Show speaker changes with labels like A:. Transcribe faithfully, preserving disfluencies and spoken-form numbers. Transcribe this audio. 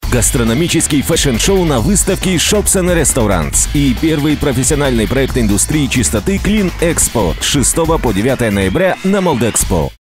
A: Гастрономический фэшн-шоу на выставке Shops and Restaurants и первый профессиональный проект индустрии чистоты Clean Expo с шестого по девятое ноября на Молдэкспо.